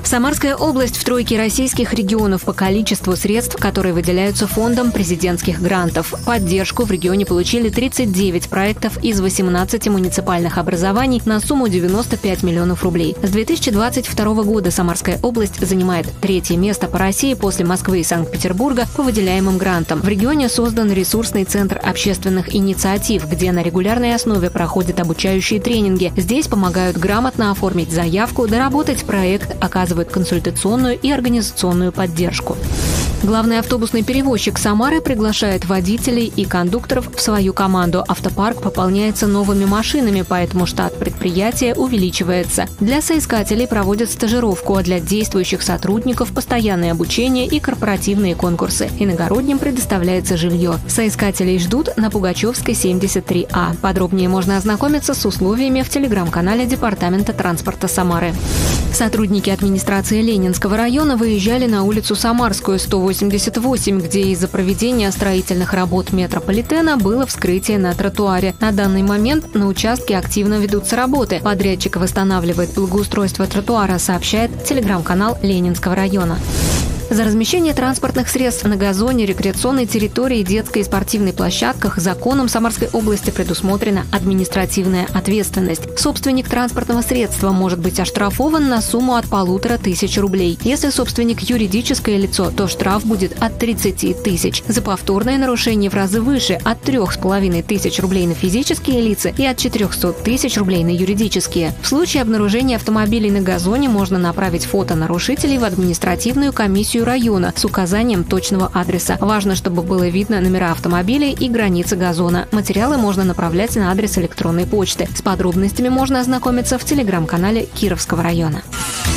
Самарская область в тройке российских регионов по количеству средств, которые выделяются фондом президентских грантов. Поддержку в регионе получили 39 проектов из 18 муниципальных образований на сумму 95 миллионов рублей. С 2022 года Самарская область занимает 3-е место по России после Москвы и Санкт-Петербурга по выделяемым грантам. В регионе создан ресурсный центр общественных инициатив, где на регулярной основе проходят обучающие тренинги. Здесь помогают грамотно оформить заявку, доработать проект, оказывают консультационную и организационную поддержку. Главный автобусный перевозчик Самары приглашает водителей и кондукторов в свою команду. Автопарк пополняется новыми машинами, поэтому штат предприятия увеличивается. Для соискателей проводят стажировку, а для действующих сотрудников постоянное обучение и корпоративные конкурсы. Иногородним предоставляется жилье. Соискателей ждут на Пугачевской, 73А. Подробнее можно ознакомиться с условиями в телеграм-канале Департамента транспорта Самары. Сотрудники администрации Ленинского района выезжали на улицу Самарскую, 188, где из-за проведения строительных работ метрополитена было вскрытие на тротуаре. На данный момент на участке активно ведутся работы. Подрядчик восстанавливает благоустройство тротуара, сообщает телеграм-канал Ленинского района. За размещение транспортных средств на газоне, рекреационной территории, детской и спортивной площадках законом Самарской области предусмотрена административная ответственность. Собственник транспортного средства может быть оштрафован на сумму от 1500 рублей. Если собственник юридическое лицо, то штраф будет от 30 тысяч. За повторное нарушение в разы выше – от 3500 рублей на физические лица и от 400 тысяч рублей на юридические. В случае обнаружения автомобилей на газоне можно направить фото нарушителей в административную комиссию района с указанием точного адреса. Важно, чтобы было видно номера автомобилей и границы газона. Материалы можно направлять на адрес электронной почты. С подробностями можно ознакомиться в телеграм-канале Кировского района.